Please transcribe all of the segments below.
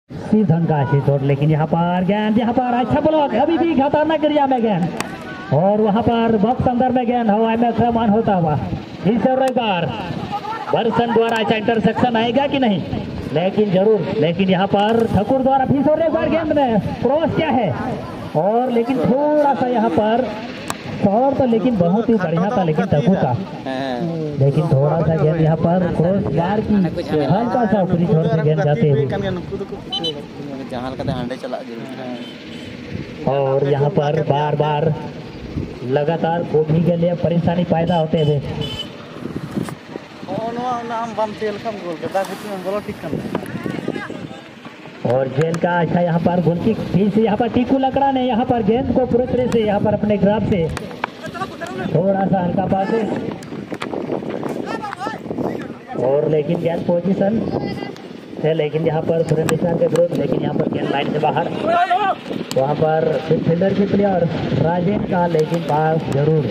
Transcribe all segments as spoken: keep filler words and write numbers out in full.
सीधन का अच्छी चोट, लेकिन यहाँ पर गेंद, यहाँ पर अच्छा ब्लॉक, अभी भी खतरनाक एरिया में गेंद, और वहाँ पर बॉक्स अंदर में गेंद हवा में क्रमान होता हुआ। इस बार बरसन द्वारा अच्छा इंटरसेक्शन आएगा कि नहीं, लेकिन जरूर, लेकिन यहाँ पर ठाकुर द्वारा फिर से एक बार गेंद में क्रॉस क्या है, और लेकिन थोड़ा सा यहाँ पर शॉट तो लेकिन बहुत ही बढ़िया था लेकिन ठाकुर का, लेकिन थोड़ा सा गेंद यहाँ पर क्रॉस बार की हल्का सा ऊपरी छोर से गेंद जाते हुए, और यहाँ पर बार बार लगातार गोभी के लिए परेशानी पैदा होते हुए, और जेल का अच्छा यहाँ पर गोलकी फिर से यहाँ पर टीकू लकड़ा ने यहाँ पर गेंद को पूरी तरह से यहाँ पर अपने ग्राफ से थोड़ा सा हल्का पासे, और लेकिन गेंद पोजीशन है, लेकिन यहाँ पर सुरेंद्र निशान के विरुद्ध, लेकिन यहाँ पर गेंद लाइन से बाहर, वहाँ पर फील्डर के प्लेयर राजेंद्र का लेकिन पास जरूर,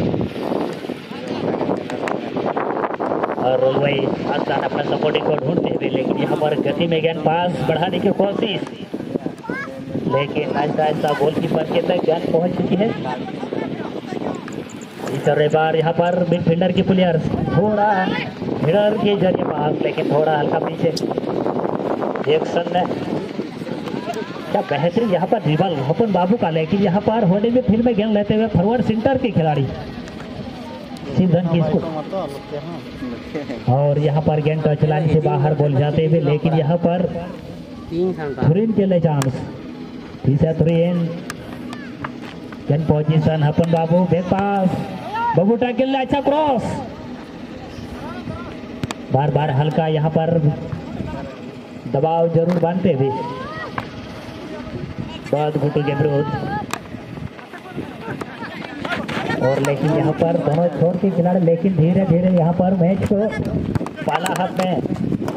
और वही आसान अपना सपोर्टिंग को ढूंढते हुए, लेकिन यहाँ पर गति में गेंद पास बढ़ाने की कोशिश, लेकिन ऐसा ऐसा गोलकीपर के तक गेंद पहुंच चुकी है। इस बार यहाँ पर मिडफील्डर की प्लेयर थोड़ा हिडर के जरिए पास, लेकिन थोड़ा हल्का पीछे जैक्सन ने क्या बेहतरीन यहाँ पर रिबल हपन बाबू का, लेकिन यहाँ पर होने में फील्ड में गेंद लेते हुए फॉरवर्ड सेंटर के खिलाड़ी सिंधन की स्कूल, और यहाँ पर गेंद टच लाइन से बाहर बोल जाते हुए, लेकिन यहाँ पर थ्रीन के लिए चांस, थ्रीन गेंद पोजीशन हपन बाबू बैक पास, बबूटा के लिए अच्छा क्रॉस, बार बार हल्का यहाँ पर दबाव जरूर बनते हुए बहुत घुटू के विरोध, और लेकिन यहाँ पर दोनों छोर के खिलाड़ी लेकिन धीरे धीरे यहाँ पर मैच को पाला हाथ में,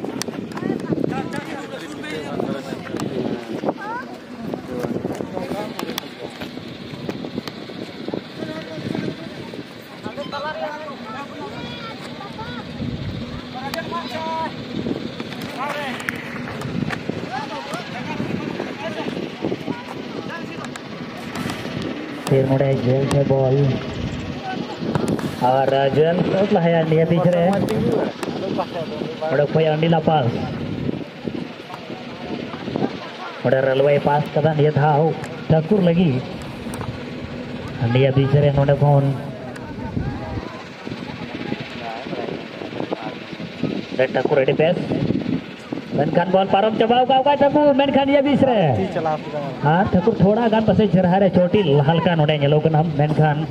फिर मुड़े जेल से बॉल, और जेल तो है अंडी पीछे मुड़े अंडीला पास, मुड़े रेलवे पास कदा ये था हो ठाकुर लगी अंडी पीछे नोड़े फोन ठाकुर रेडी पेस, मेनखान बॉल पारम चबाव का ठाकुर, मेनखान ये बीच रहे हाँ ठाकुर थोड़ा गान पसे चरहा रे चोटी हल्का नोड़े लोग हम मेनखान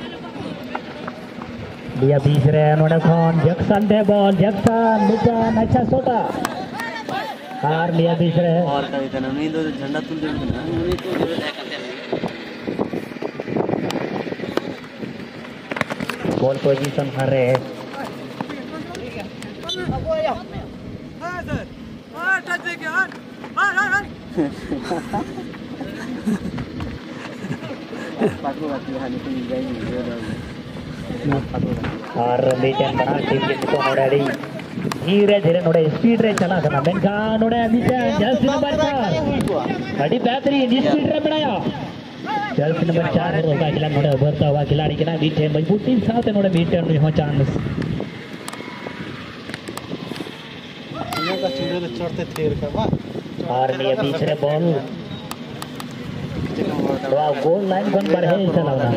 दिया बीच रहे नोड़े फोन जैक्सन दे बॉल, जैक्सन मिजान अच्छा सोटा हार लिया बीच रहे, और कभी तो नहीं तो झंडा तुल दे ना उन्हीं तो बॉल पोजीशन कर रहे हैं, और बीचन बना टीम के तो नोड़े धीरे धीरे नोड़े स्पीड रे चला था मेनका नोड़े बीचन जल्दी नंबर चार बड़ी बेहतरीन स्पीड रे बनाया, जल्दी नंबर चार होगा खिलाड़ी नोड़े उभरता हुआ खिलाड़ी के ना बीटे मजबूती साथ नोड़े बीटे में हो चांस का चूड़े चढ़ते थेर का बा, और ये बीच रे बॉल वाह गोल लाइन कौन पर है चला रहा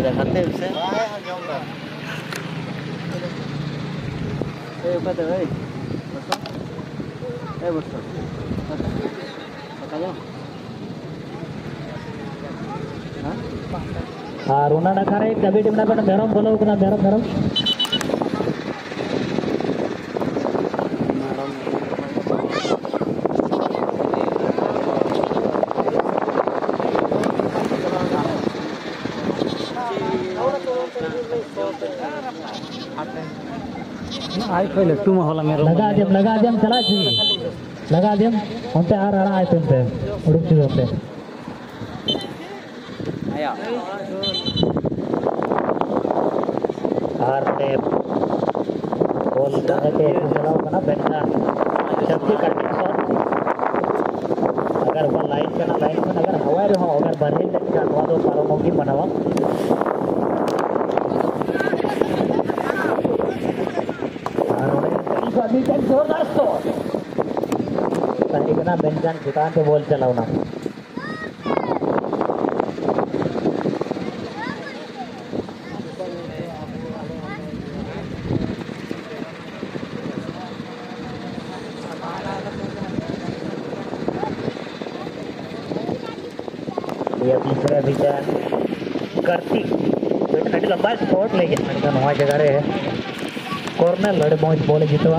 ए पता है ए बस पता है हां आ रोना ना करे कभी टीम ना बना गरम बोलो ना गरम गरम आई पहले तुम होला मेरे लगा दे लगा दे हम चला जी लगा दे हम पे आ रहा है तुम पे रुक जी पे आया हार ने बॉल लगा के चलाओ बना बैठना जबकि कटिंग शॉट अगर ball kena lain kan agar hawai rho agar barhe dan jatwa do paro mogi manawa arone isa bitan जोरदार shot tadi kena bencan jutaan पे बॉल चलावना ये तीसरा विकेट करती तो लंबा स्पॉट लेकिन नवा जगह रहे कॉर्नर लड़े पहुंच बोले जीतवा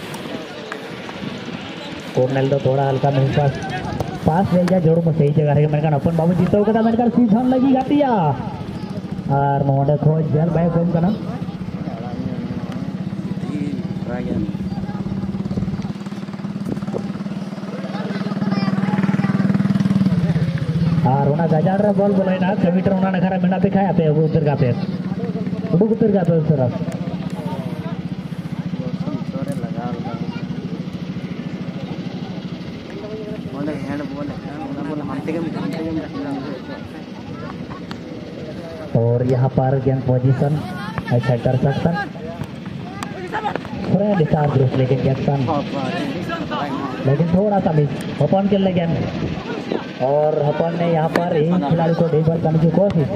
कॉर्नर तो थोड़ा हल्का मेरे पास पास ले जा जोड़ में सही जगह रहे मैंने कहा अपन बाबू जीतो कदा मैंने कहा सीधन लगी गातिया और मोड़े खोज जल भाई कौन का ना और उना गजार रे बॉल बोले ना कमीटर उना नखरा मिना पे खाया पे उधर का पे उधर उधर का पे सर और यहाँ पर गेंद पोजीशन अच्छा कर सकता थोड़ा डिस्टर्ब ग्रुप लेकिन जैक्सन लेकिन थोड़ा सा मिस अपन के लिए गेंद और अपन ने यहाँ पर एक खिलाड़ी को डिलीवर करने की कोशिश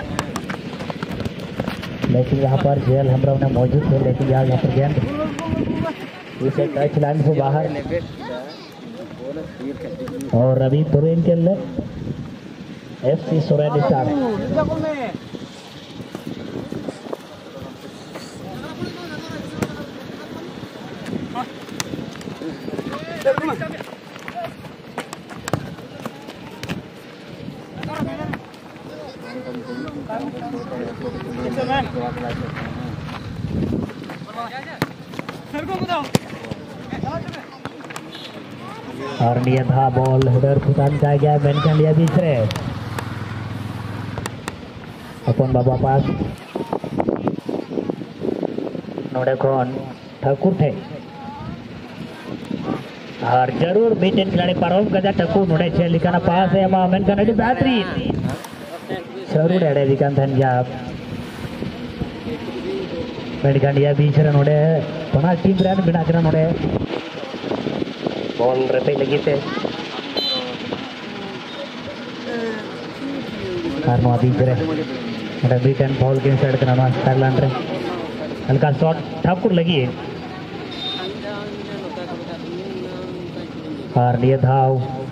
लेकिन यहाँ पर जेल हम लोग ने मौजूद है लेकिन यहाँ यहाँ पर गेंद इसे टच लाइन से बाहर और अभी तुरंत के लिए एफ सी सोरेन स्टार और लिया था बॉल हेडर फुटान का गया बेनकन लिया तीसरे अपन बाबा पास नोड़े कौन ठाकुर थे और जरूर बीटेन खिलाड़ी परम गजा ठाकुर नोड़े छे लिखाना पास है अमा बेनकन अड़ी बेहतरीन जरूर एड़े लिखान धन जाप बेनकन लिया बीच रे नोड़े पना टीम रन बिना करा नोड़े बॉल रपे लगी थे और नो बीच रे अरे बीटन बॉल के साइड करना स्टाइल रे हल्का शॉट ठाकुर लगी है और ये धाव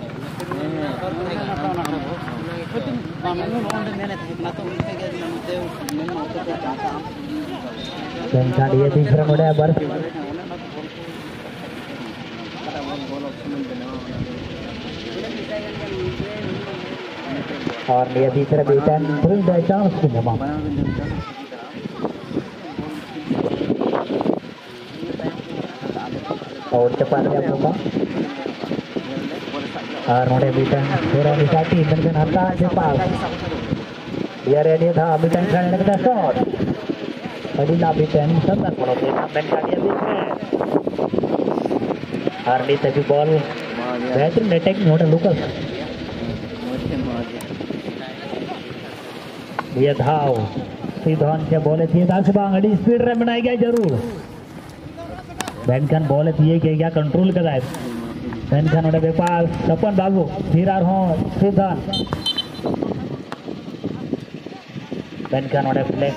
बेनकन ये तीसरा मोड़े बर्फ और ये तीसरा बीटन फुल द चांस की जमा और cepat dia buka और नोड़े बीटन पूरा निशाती बेनकन हल्का cepat biar dia था बीटन खेलने का शॉट अडिला बीटन सत्तर बोलो बेनकन dia बीच और नीचे भी बॉल बेहतरीन अटैक नोड़े लुकस ये धाव सीधन से बोले थी दास बांगड़ी स्पीड रे बनाई गया जरूर बेनकन बोले थी कि क्या कंट्रोल कर रहा है बेनकन उड़े बेपास सपन बाबू फिर आ रहा सीधन बेनकन उड़े प्ले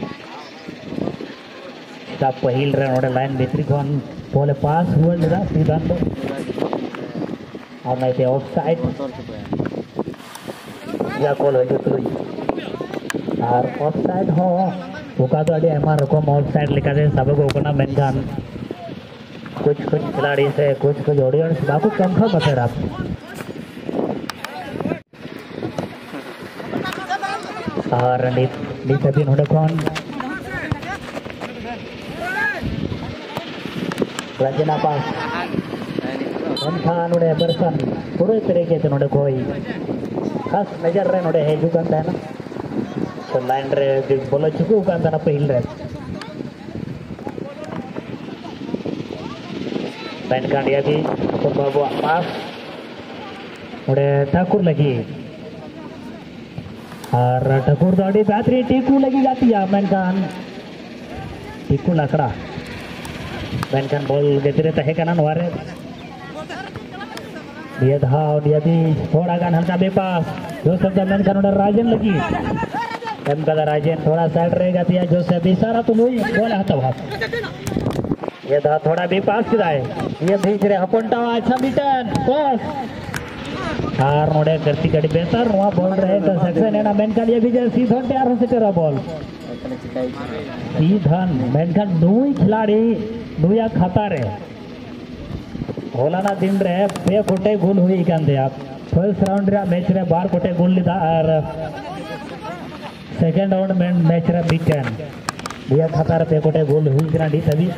सब पहिल रे उड़े लाइन भीतरी कौन बोले पास हुआ लेदा सीधन तो और नहीं थे ऑफ साइड या कॉल हो जो तुरी और ऑफ साइड हो बुका तो अड़ी हमारे को ऑफ साइड लिखा दे सब को कोना बेनकन कुछ कुछ खिलाड़ी से कुछ कुछ ऑडियंस बाबू कम खा बता आप और नीत नीत अभी नोड़े कौन रजना पास खान नोड़े बरसन पूरे तरीके से नोड़े कोई खास नजर रे नोड़े है जो करता है ना तो लाइन रे बोलो चुकू करता ना पहले रे बेनकन dia भी अपन बाबू पास उड़े ठाकुर लगी और ठाकुर दौड़ी बेहतरीन टीकू लगी जाती है मेनकान टीकू लकड़ा मेनकान बॉल गेतरे तहे कना नवारे dia धाव dia भी थोड़ा गान हल्का बेपास जोसेफ दा मेनकान उड़े राजन लगी एम का राजन थोड़ा साइड रहेगा दिया जोसेफ इशारा तो नहीं बोला हता बात ये धा थोड़ा बेपास किराए ये बीच रे हपंटा अच्छा बीटन बस हार मोड़े करती कड़ी बेहतर वहाँ बॉल रहे तो सेक्शन है ना मेनकान ये भी जो सीधा तैयार हो से तेरा बॉल सीधा मेनकान दो ही खिलाड़ी दो या खाता रहे होला ना दिन रे पे कोटे गोल हुई कांदे आप फर्स्ट राउंड रे मैच रे बार कोटे गोल लिदा और सेकंड राउंड में मैच रे बीटन दिया खाता रे पे कोटे गोल हुई कना दी तभी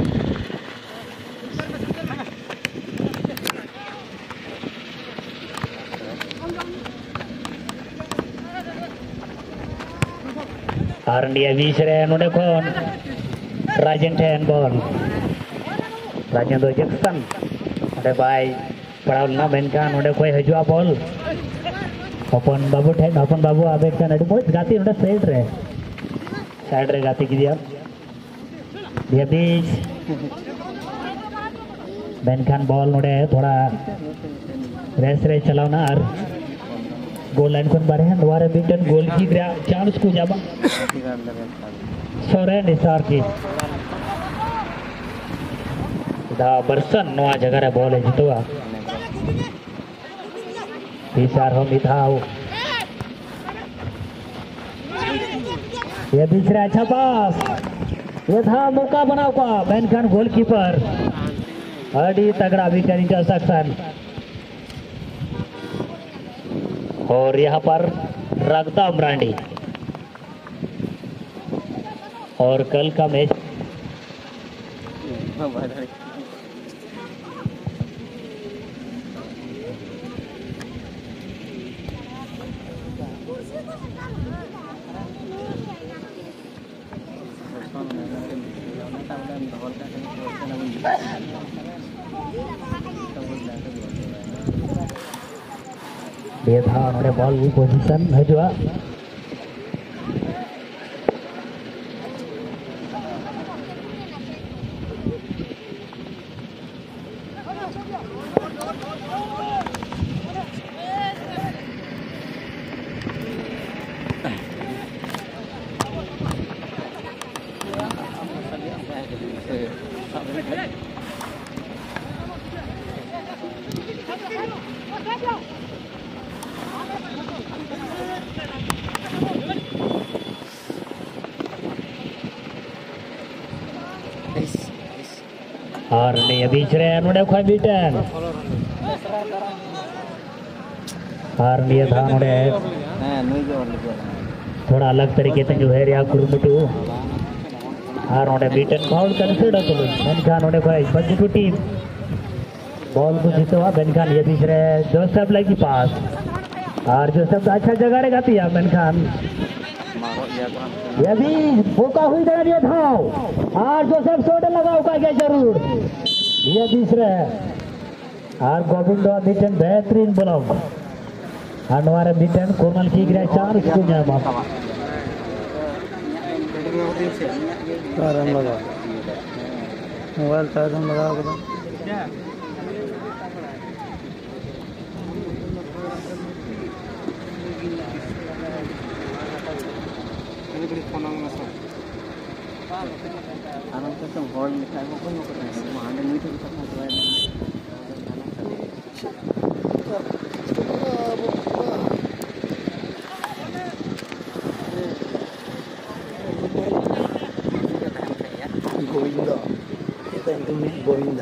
आरंडिया बीच रे नोडे कोन राजन टेन बॉल राजन दो जैक्सन अरे भाई पड़ाव ना मेनकान नोडे कोई हजुआ बॉल अपन बाबू टेन अपन बाबू आबे का नडी मोज गाती नोडे साइड रे साइड रे गाती की दिया दिया बीच मेनकान बॉल नोडे थोड़ा रेस रे चलाओ ना और गोल लाइन कोन बारे हैं दोबारा बीटन गोल की ग्रा चांस को जाबा सोरे निसार की दा बरसन नवा जगह रे बॉल है जितवा विचार हो मिठाओ ये दूसरा अच्छा पास ये था मौका बनाओ का मेनकान गोलकीपर अड़ी तगड़ा विकेट इंटरसेप्शन और यहाँ पर रगता ब्रांडी और कल का मैच dia था उन्होंने बॉल की पोजीशन है जो और नहीं अभी चले नोडे कोई बीटन और नहीं था नोडे थोड़ा अलग तरीके से जो है रिया कुरुमुटु और नोडे बीटन फाउल कंसीडर तो मेनकान नोडे कोई बच्चू टीम बॉल को जीतवा मेनकान ये बीच रे जोसेफ लगी पास और जोसेफ अच्छा जगह रे गाती है मेनकान ये भी मौका हुई दे ये धाव और जोसेफ सोडे लगाओ का क्या जरूर ये तीसरे और गोविंद बीटन बेहतरीन ब्लॉक और हमारे बीटन कोमल की गिरा चार स्कूल मोबाइल चार्ज लगा गोविंदा गोविंदा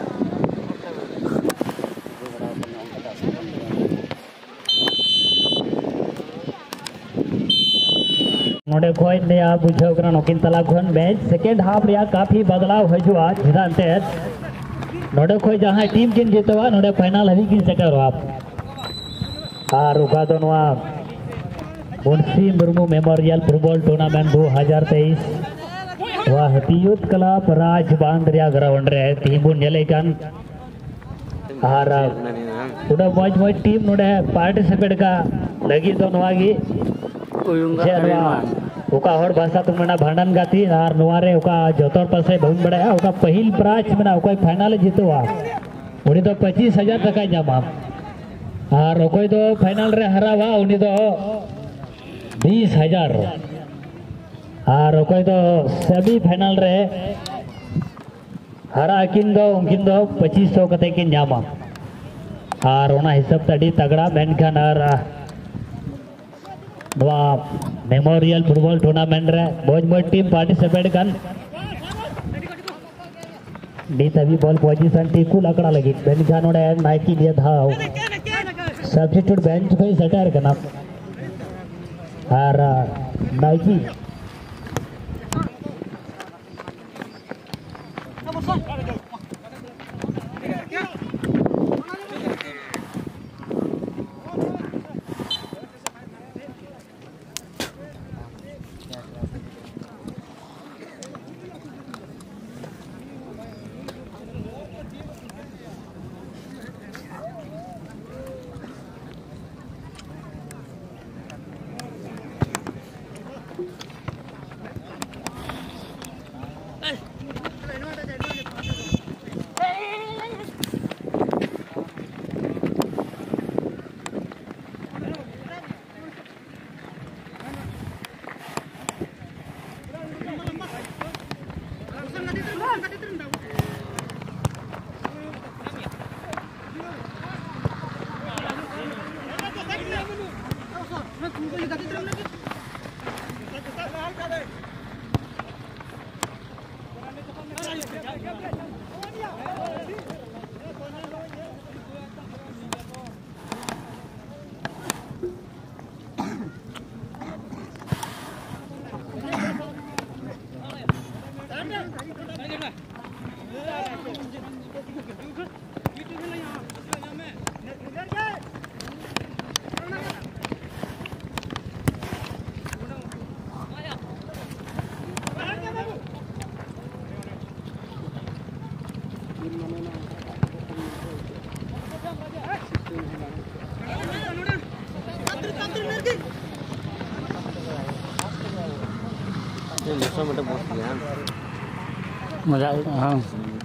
नोडे कोई नया बुझाव करा नोकिन तला खन मैच सेकंड हाफ रिया काफी बदलाव हजुआ जिदानते नोडे कोई जहां टीम किन जीतवा नोडे फाइनल हवी किन सकर आप और उका दोनवा Munshi Murmu memorial football tournament दो हज़ार तेईस वह हतीयुत क्लब राजबांध रिया ग्राउंड रे तीबुन नेलेकन और उड़ा मौज मौज टीम नोड़े पार्टिसिपेट का लगी तो नवागी उका हर भाषा तो मना भांडन गाती और नवारे उका जोतर पासे बहुत बड़ा है उका पहल प्राइज मना उका फाइनल जीतवा उनी तो पच्चीस हजार टका जामा और कोई तो फाइनल रे हरावा उनी तो बीस हजार और कोई तो सेमी फाइनल रे हरा किन दो उनकिन दो पच्चीस सौ कते किन जामा और उना हिसाब तड़ी तगड़ा मेनखान और नवा मेमोरियल फुटबॉल टूर्नामेंट रे मौज मौज टीम पार्टिसिपेट कन डी तभी बॉल पोजीशन टीकू लकड़ा लगी मेनखान ओडे नाइकी दिया था सब्स्टिट्यूट बेंच पे सेटर करना और नाइकी मजा हाँ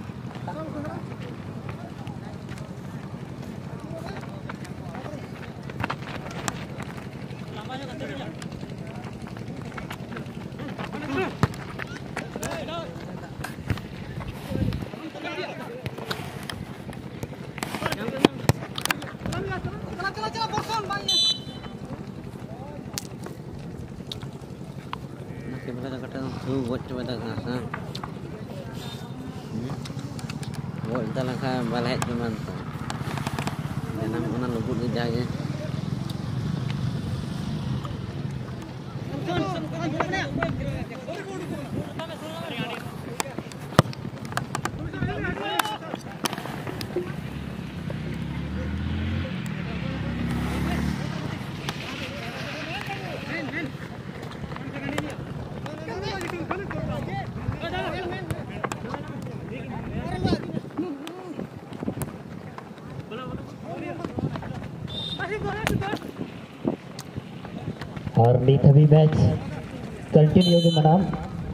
और लीग अभी मैच कंटिन्यू होगी मनाम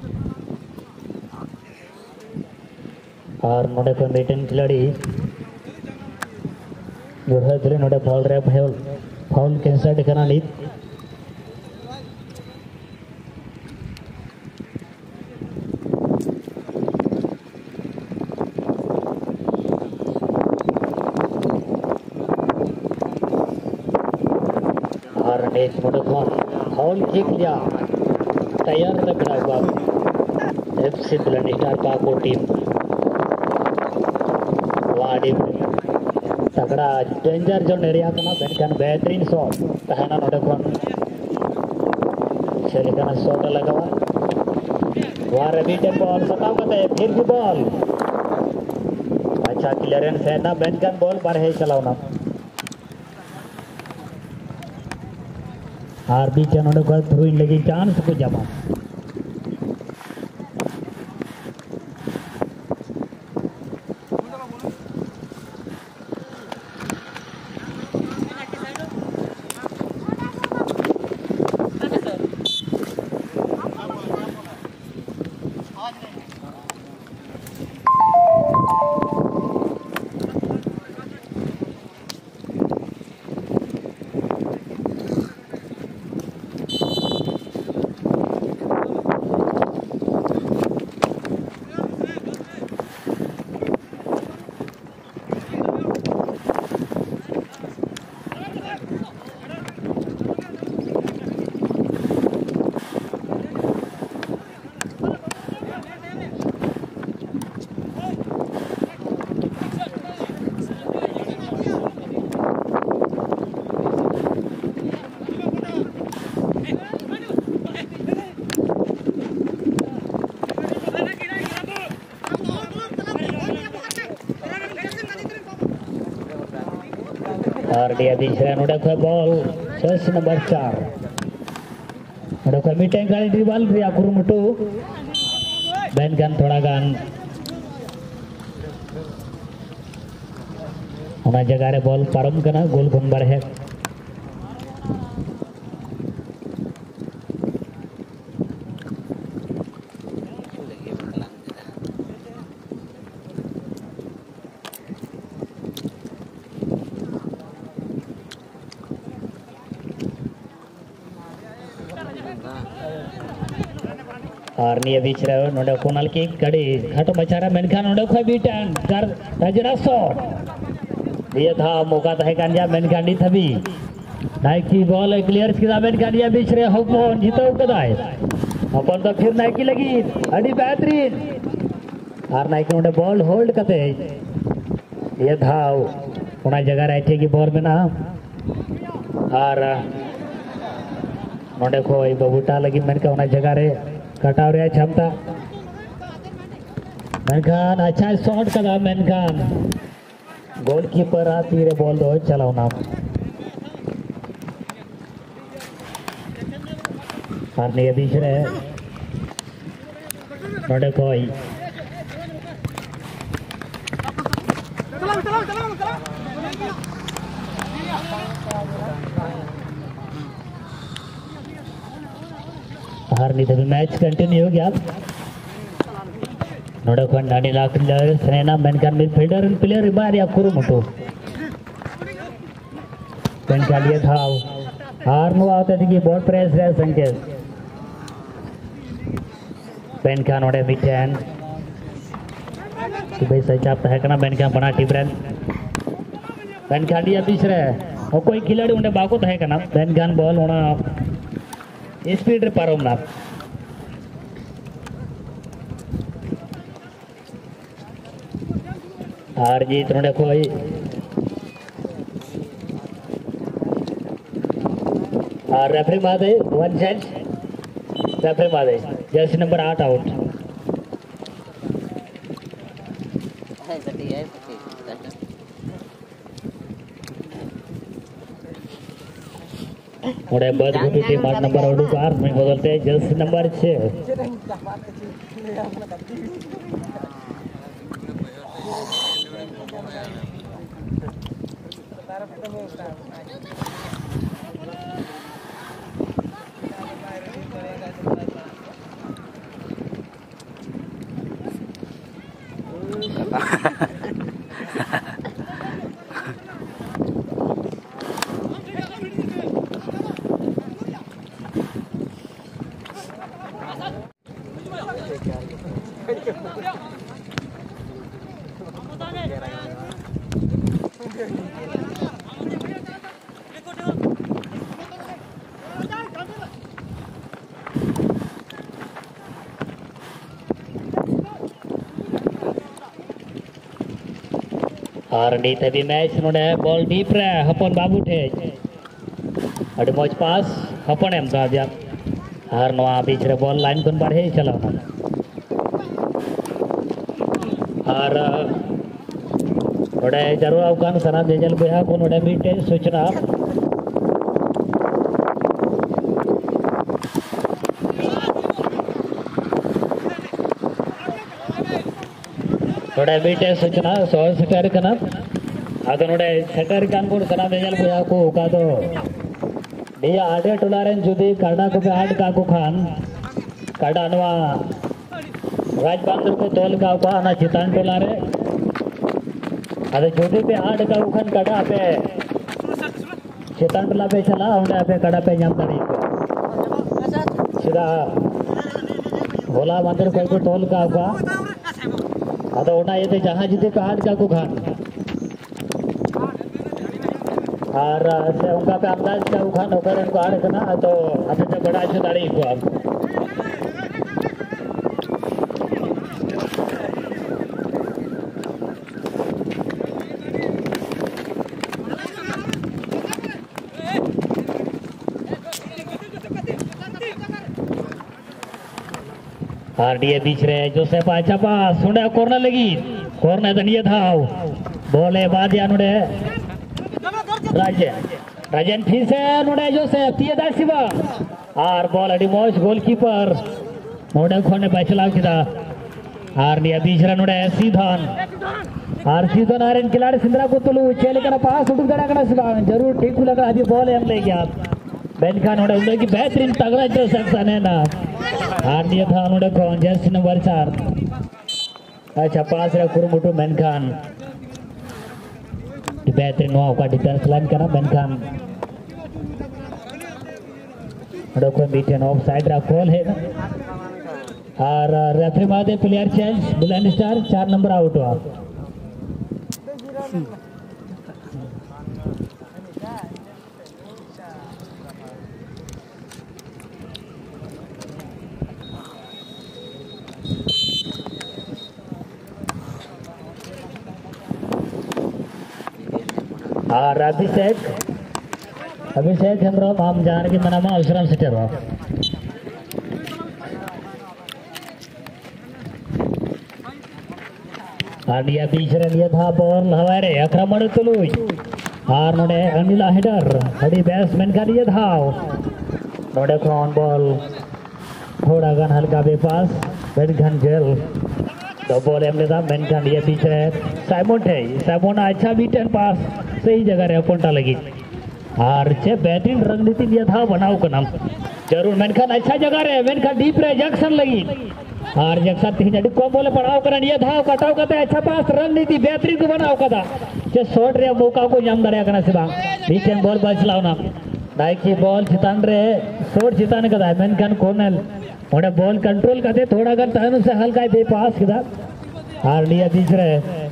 और नोडे को मेटन खिलाड़ी जोरदार दिले नोडे बॉल रे फाउल फाउल कैंसर करना लीग और नेक्स्ट नोडे को फाउल किक लिया तैयार तक हुआ एफसी बुलंद स्टार पाको टीम वाड़ी तगड़ा डेंजर जो एरिया कना बेनखान बेहतरीन शॉट तहना नोडे कोन चले कना शॉट लगावा वार बीटन बॉल सताव कते फिर भी बॉल अच्छा क्लियरेंस है ना बेनखान बॉल पर है चलावना और बीच नोडे को थ्रू इन लगी चांस को जमा और dia bisa noda ko ball ses number four noda ko miteng kali di ball ria kurumutu ben gan thoda gan ona jaga re ball param kana goal gon barhe और निया बीच रहे नोडे कोनल की कड़ी घाटो बचारा मेनखान नोडे को बीटन कर राजरा शॉट दिया था मौका था कांजा मेनखान दी थबी नाइकी बॉल क्लियर किया मेनखान दिया बीच रहे होपन जीतो कदाय अपन तो फिर नाइकी लगी अड़ी बेहतरीन और नाइकी नोडे बॉल होल्ड करते दिया था उना जगह रहते की बॉल में ना और नोडे को बबूटा लगी मेनका उना जगह रे कटाव रे क्षमता मेनखान अच्छा शॉट कदा मेनखान गोलकीपर आती रे बॉल दो चलाओ ना और ने बीच रे नोडे कोई हारनी तभी मैच कंटिन्यू हो गया नोडे को नानी लाख सेना मेनखान मिडफील्डर एंड प्लेयर रिमार या कुरुमुटु मेनखान ये था हारनु आवते थी बॉल प्रेस रे संकेत मेनखान नोडे मिटेन तो भाई सही चाहता है कना मेनखान बना टीम रन मेनखान ये बीच रे और कोई खिलाड़ी उन्हें बाको है कना मेनखान बॉल होना स्पीड रे पारोम ना और जीत नोडे कोई और रेफरी मादे वन चेंज रेफरी मादे जर्सी नंबर आठ आउट नोडे बद गुटी टीम आठ नंबर आउट कार में बदलते जर्सी नंबर छह और डी तभी मैच नोडे बॉल डीप रे हपन बाबू ठे अड़ी मौज पास हपन एम दा दिया और नवा बीच रे बॉल लाइन कोन बढ़े चलाओ ना और नोडे जरूर अवकान सना देजल बेहा को नोडे मीटे सूचना नोडे मीटे सूचना सौ सेटर कना आदो नोडे सेटर कान को सना देजल बेहा को का तो दिया आडे टोलारेन जुदी काडा को पे आड का को खान काडा नवा राजबांदर को तोल का को ना चितान टोलारे अरे जुदी पे आड का उखन काडा पे चितान टोला पे चला उंडे पे काडा पे जाम दड़ी सीधा भोला मंदिर कोई को तोल का को अदो ओना ये जहां जुदी पे आड का को खान और से उनका पे अंदाज का उखान होकर इनको आड़ करना तो अभी तक बड़ा अच्छी दाढ़ी को आप और डी बीच रहे जोसेफ अच्छा पास सुने कॉर्नर लगी कॉर्नर दनिया था बोले बाद या नुडे राजन राजन फिर से नोड़े जोसेफ तियदा शिवा और बॉल अड़ी मौज गोलकीपर नोड़े खोने पे चलाव किदा और निया बीचरा नोड़े सीधन और सीधन आरन खिलाड़ी सिंद्रा गुत्तुलु चेलिकना पास उडुक दड़ा कना शिवा जरूर ठीक लगा अभी बॉल एम ले गया बेन खान नोड़े उंदे की बेहतरीन तगड़ा जो सक्सन है ना और निया था नोड़े कौन जर्सी नंबर चार अच्छा पास रे कुरुमुटु बेन खान बेहतरीन हुआ का डिफेंस लाइन करना बेन खान को बीटन ऑफ साइड रा कॉल है और रेफरी मादे प्लेयर चेंज बुलंद स्टार चार नंबर आउट हुआ और अभिषेक अभिषेक हम हम जान के मना अवसर से चलो आडिया बीचरे लिया था बॉल हवारे आक्रमण तुलुई और नोडे अनिला हेडर अड़ी बैट्समैन का लिया था नोडे कौन बॉल थोड़ा गन हल्का बेपास बेनखान जेल तो बॉल एम लेता बेनखान ये बीचरे साइमन थे साइमन अच्छा बीटन पास सही जगह रे पोंटा लगी और चे बेहतरीन रणनीति लिया था बनाओ का नाम जरूर मेनखान अच्छा जगह रे मेनखान डीप रे जंक्शन लगी और जंक्शन तीन जड़ी को बोले पड़ाव करन ये था कटाव करते अच्छा पास रणनीति बेहतरीन को बनाओ कदा चे शॉट रे मौका को जाम दरिया करना सिबा बीचन बॉल बचलाव ना दाई बॉल चितान रे शॉट चितान कदा मेनखान कॉर्नर ओडे बॉल कंट्रोल करते थोड़ा गन तानु से हल्का बेपास कदा और लिया बीच रे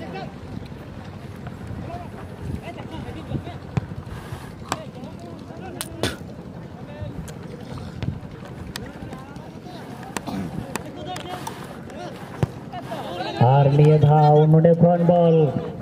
और लिए था उन्होंने कौन बॉल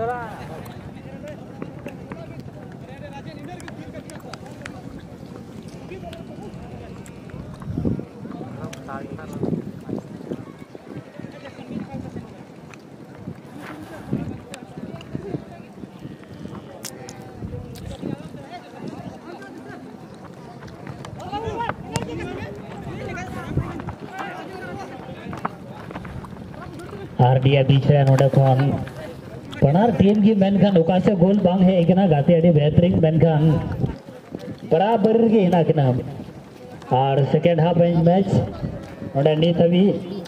आरडीए बीचे नोडे कौन पनार टीम की मेनखान उकासे गोल बांग है इकना गाते अड़ी बेहतरीन मेनखान बराबर के ना किना और सेकंड हाफ मैच नोडे नी तभी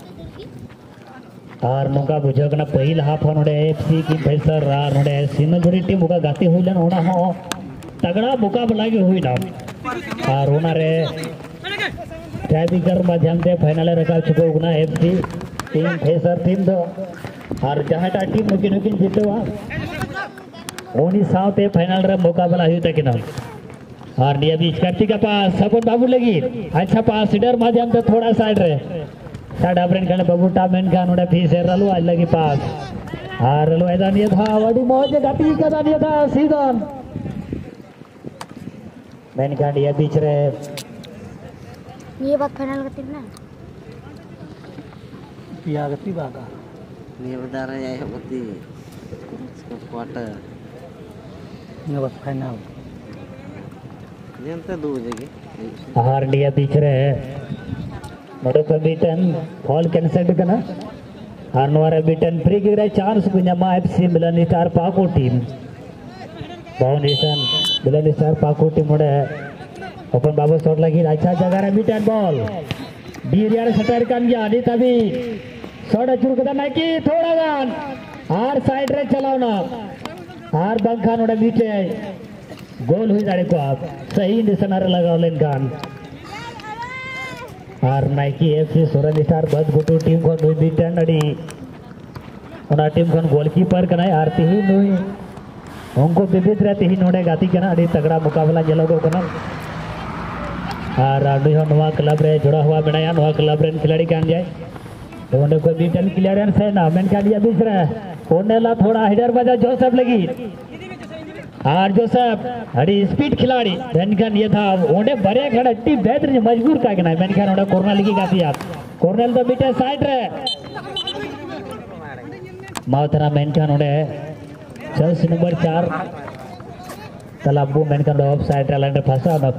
और नोका बुझो कना पहिल हाफ नोडे एफसी की फैसर रा नोडे सीनजुरी टीम उका गाते हुइलन ओना हो तगड़ा मुकाबला के हुई ना और ओना रे टाइब्रेकर माध्यम से फाइनल रखा चुको गुना एफसी टीम फेसर टीम दो और जहाटा टीम नुकिन नुकिन जीतवा ओनी साउते फाइनल रे मुकाबला हुई तकिन और निया बीच करती का पास सपन बाबू लगी अच्छा पास सीडर माध्यम से थोड़ा साइड रे साइड अपरेन करने बाबू टामेन का नोडे फी से रलू आज लगी पास और रलू ऐसा नहीं था वडी मौज गति का नहीं था सीधन मैंने कहा निया बीच रे ये बात फाइनल करती ना पिया गति बागा ये बता रहे हैं होती इसका क्वार्टर ये बस फाइनल जनता दो जगह हार लिया बीच रहे मोड़ो पे बीटन फॉल कैंसिल करना और नवारे बीटन फ्री किक रे चांस पुन्यामा एफसी मिलन स्टार पाको टीम बाउंडेशन मिलन स्टार पाको टीम मोड़े ओपन बाबू शॉट लगी अच्छा जगह रे बीटन बॉल बीरियार सटर कान गया नी तभी शॉट शुरू करता ना कि थोड़ा गान और साइड रे चलावना और बंखा नोड़े बीटे गोल हुई जाने को आप सही निशाना लगाओ लेन गान और नाइकी एफसी सोरन स्टार बद गुटू टीम को नुई बीटन अड़ी उना टीम को गोलकीपर कनाय आरती ही नुई उनको विविध रहती ही नोड़े गाती कना अड़ी तगड़ा मुकाबला जलोगो कना और आडू नवा क्लब रे जुड़ा हुआ बनाया नवा क्लब रे खिलाड़ी कान जाए तो उन्हें कोई बीटन क्लियरेंस है ना मैंने कहा दिया बीच रहा है ला थोड़ा हिडर बजा जोसेफ लगी और जोसेफ हरी स्पीड खिलाड़ी मैंने ये था ओंडे बड़े खड़ा टी बेहतर मजबूर का ना मैंने कहा ओंडे कोर्नर लगी गाती आप कोर्नर तो बीटे साइड रे मावतरा मैंने कहा ओंडे चल नंबर चार तलाबू मेनकान ऑफ साइड टैलेंट फंसा न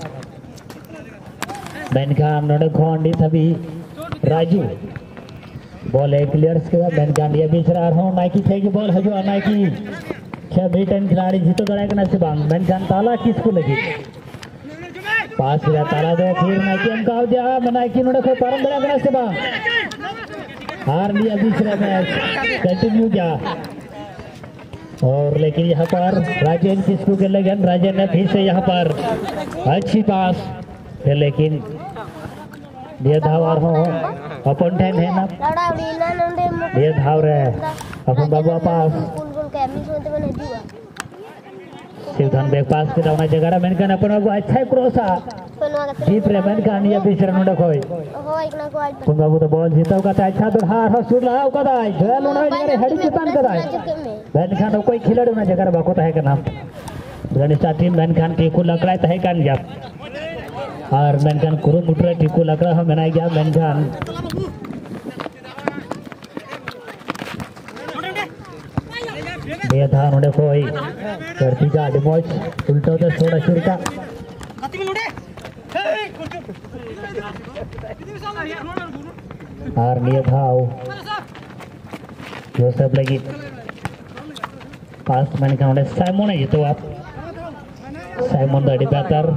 मेनकान नोडे खोंडी सभी राजू बॉल एक क्लियर्स के बाद मेनकान ये बीच रहा हूँ नाइकी छह की बॉल हजू नाइकी छह ब्रिटेन खिलाड़ी जीतो गड़ा के नसीब मेनकान ताला किसको लगी पास किया ताला दो फिर नाइकी अंक आउट दिया नाइकी नोडे को परम गड़ा के नसीब हार लिया बीच रहा मैच कंटिन्यू किया और लेकिन यहाँ पर राजेन किसको के लगे राजेन ने फिर से यहाँ पर अच्छी पास फिर लेकिन ये धावर हो अपन टेन है ना ये धाव रहे अपन बाबू पास शिवधन बैक पास के दावना जगह मेनकान अपन बाबू अच्छा क्रॉसा जीत रहे मेनकान ये बीच रन कोई अपन बाबू तो बॉल जीता का अच्छा तो हार हो सुर लाओ का दाई जल उना जगह हेडी चितान का दाई मेनकान कोई खिलाड़ी ना जगह बाको है का नाम गणेशा टीम मेनकान टीकू लकड़ा है कान गया और मेनकान कुरु मुट्रे टीकू लकड़ा हो मेना गया मेनकान ये था नोडे कोई करती का डिमोच उल्टो तो थोड़ा शुरू का और नियत हाउ जोसेफ लगी पास मैंने कहा साइमन है ये तो आप साइमन दाढ़ी बेहतर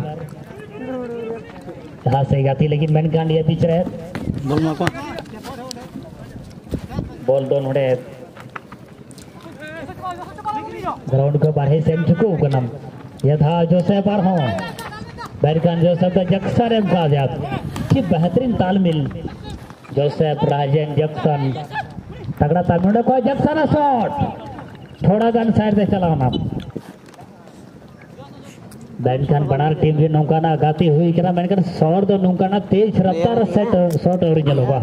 यहाँ से गाती लेकिन मैंने कहा लिया पीछे रहे बॉल माको बॉल दो नोडे ग्राउंड को बाहर से चुको कनम ये था जोसेफ पर हो बैरकान जोसेफ का जक्सन एम का जात की बेहतरीन तालमेल जोसेफ राजेन जक्सन तगड़ा तालमेल को जक्सन शॉट थोड़ा गन साइड से चलाना बैनखान बनार टीम भी नौकाना गाती हुई करा बैनखान सौर दो नौकाना तेज रफ्तार सेट शॉट ओरिजिनल होगा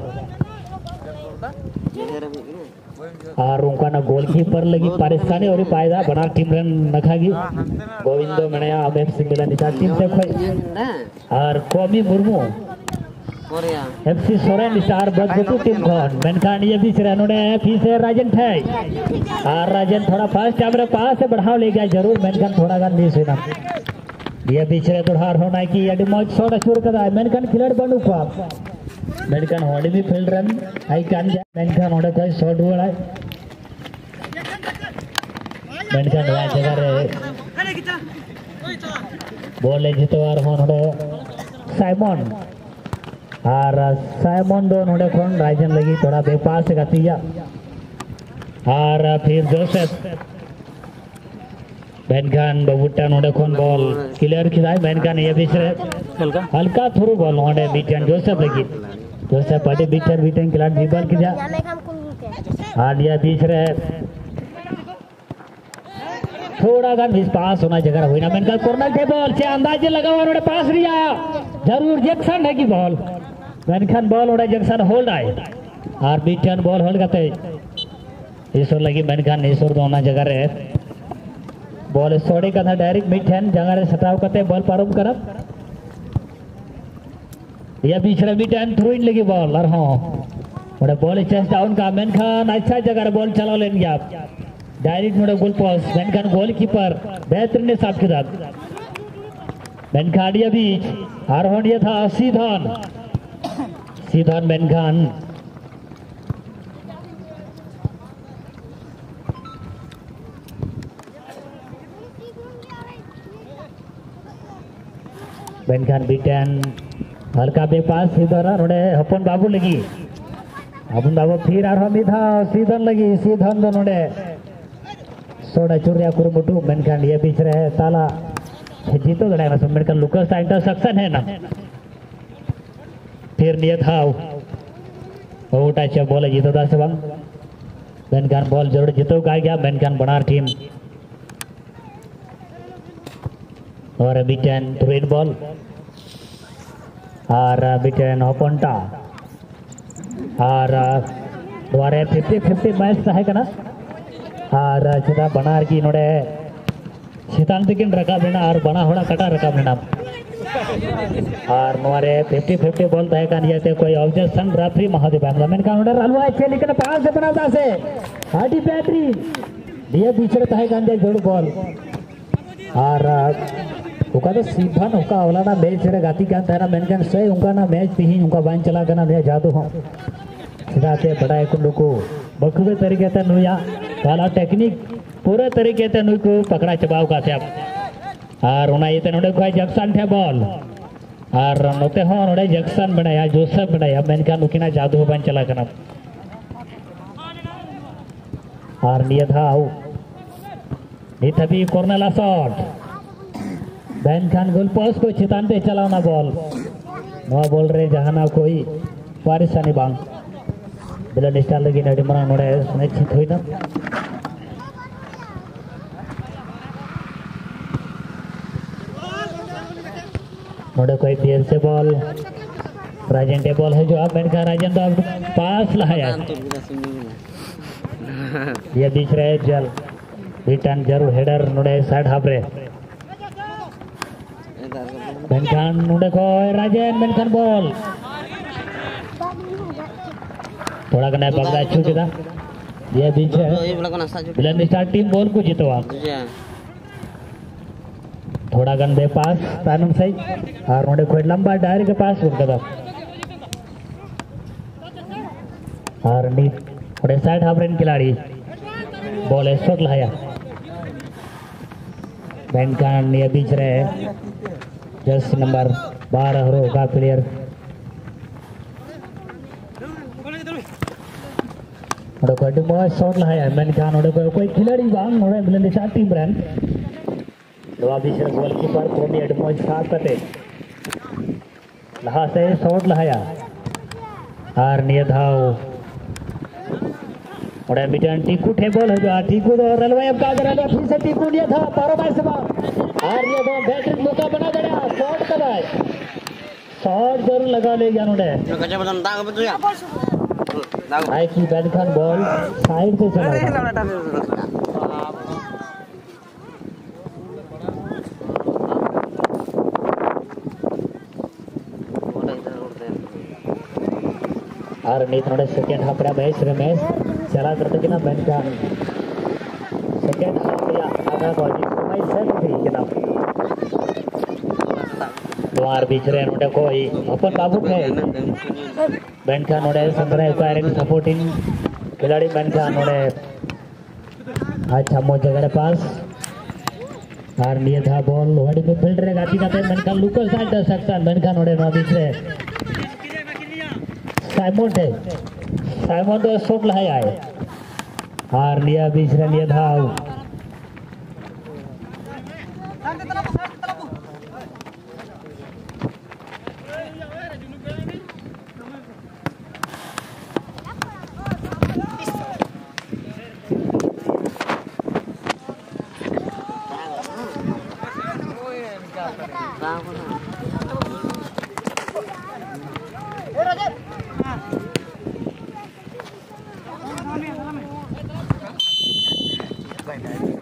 और उनका ना गोलकीपर लगी परेशानी और पायदा बनार टीम रन नखागी गोविंदो मणिया अमेप सिंह मिला निचा टीम से खोई और कौमी मुर्मू एफसी सोरेन स्टार बदबू टीम कौन मेनकान ये बीच रनोड़े फिर से राजन थे और राजन थोड़ा फास्ट कैमरे पास से बढ़ाव ले गया जरूर मेनकान थोड़ा गन मिस हुई ना ये बीच रे दुढ़ार होना है कि अडी मौज सोड़ा शुरू कर है मेनकान खिलाड़ी बनू को आप मेनकान होड़ी भी फील्ड रन आई कान मेनकान होड़े कोई शॉट हुआ है मेनकान वहाँ जगह रे बॉल जीतवार हो नोड़े साइमन और साइमन दो नोड़े कौन राजन लगी थोड़ा बेपार से गतिया और फिर जोसेफ मेनकान बबूटा नोड़े कौन बॉल क्लियर खिलाए मेनकान ये बीच रहे हल्का थ्रू बॉल नोड़े बीचन जोसेफ लगी जोसेफ पार्टी बीचर बीटन खिलाड़ी जीबल की जा और ये बीच रहे थोड़ा गन मिस पास होना जगह हुई ना मेनकान कॉर्नर के बॉल से अंदाजे लगा हुआ नोड़े पास रिया जरूर जैक्सन है की बॉल मेनकान बॉल नोड़े जैक्सन होल्ड आए और बीटन बॉल होल्ड करते ईश्वर लगी मेनकान ईश्वर दोना जगह रहे बॉल सोड़े का था डायरेक्ट मिठन जगह सटाव करते बॉल पारम करब यह बीच मिठन थ्रू इन लगी बॉल और हाँ मोड़े बॉल चेस्ट डाउन का मेनखान अच्छा जगह बॉल चला लेंगे आप डायरेक्ट मोड़े गोल पोस्ट मेनखान गोल कीपर बेहतरीन साफ खिलाफ मेनखान ये बीच और होन ये था सीधन सीधन मेनखान मेनखान बीटन हल्का बेपास सीधन नोड़े हपन बाबू लगी हपन बाबू फिर और हम था सीधन लगी सीधन दो नोड़े सोड़ा चुरिया कुरुमुटु मेनखान ये बीच रहे ताला जीतो गड़ा ना मेनखान लुकस का इंटरसेक्शन है ना फिर नियत हाउ आउट आचे बॉल जीतो दा से बंग मेनखान बॉल जरूर जीतो का गया मेनखान बनार टीम और बीटन थ्रू इन बॉल और बीटन ओपनटा और द्वारे फिफ्टी फिफ्टी मैच है ना और चिता बनार की नोड़े चितान तकिन रखा लेना और बना होना कटा रखा लेना और नोरे फिफ्टी फिफ्टी बॉल तय कान ये कोई ऑब्जेक्शन रेफरी महादेव बांग्ला मेन का नोड़े रलवा है लेकिन पास से बनाता से हाडी बैटरी दिए बीच रे तय कान दे जोड़ बॉल और उनका तो सीधा उनका अवलाना मैच रे गाती कान तारा मेनकन से उनका ना मैच तिहिन उनका बाइन चला करना ने जादू हो सिदाते बड़ा कुंडू को बखूबे तरीके से नुया काला टेक्निक पूरे तरीके से नुई को पकड़ा चबाव का थे और उना ये नोडे को जक्सन थे बॉल और नोते हो नोडे जक्सन बनाया जोसेफ बनाया मेनकन उकिना जादू बाइन चला करना और नियत हाउ नित अभी कॉर्नर ला शॉट बैन खान गोल पोस्ट को चितान पे चलाना बॉल नवा बॉल रे जहाना कोई परेशानी बांग बिला निस्टाल लगी नडी मरा नोडे सुनिश्चित हुई ना नोडे कोई देर से बॉल राजन टे बॉल है जो अब बैन खान राजन तो अब पास लाया ये बीच रहे जल रिटर्न जरूर हेडर नोडे साइड हाफ रे मेनखान नोडे को राजन मेनखान बॉल थोड़ा कना बगड़ा छूट दा ये बीच है बिलन स्टार टीम बॉल को जीतवा थोड़ा गन दे पास तानुम सही और नोडे को लंबा डायरी के पास उनका दा और नी थोड़े साइड हाफ रेन खिलाड़ी बॉल स्ट्रोक लाया मेनखान ये बीच रहे जर्सी नंबर बारह रो का प्लेयर ओडे को अड्डी मॉय शॉट लाया मेनखान ओडे को कोई खिलाड़ी बांग ओडे बिलन शॉट टीम रन दवा बीच गोलकीपर कोमी अड्डी मॉय शॉट करते लहा से शॉट लाया और नियधाव ओडे मिटन टीकू थे बॉल है जो टीकू तो रेलवे अब का करा फिर से टीकू लिया था पारो बाय से और ये दो बैटरी मौका बना गया शॉट कराए शॉट जरूर लगा ले गया नोडे गजा बदन दाग बदल या दाग आई की बैन खान बॉल साइड से चला और नीत नोडे सेकंड हाफ रा मैच रे मैच चला करते कि ना बैन खान सेकंड हाफ या आधा बॉल समय सेट थी कि ना द्वार बीच रे नोडे कोई अपन बाबू थे बैन खान नोडे संतरा एक्वायरिंग सपोर्टिंग खिलाड़ी बैन खान नोडे अच्छा मो जगह पास और लिए था बॉल वडी में फील्ड रे गाती जाते बैन खान लुकर साइड कर सकता बैन खान नोडे ना बीच रे साइमन थे साइमन तो शॉट लाया है और लिया बीच रे लिए था दाग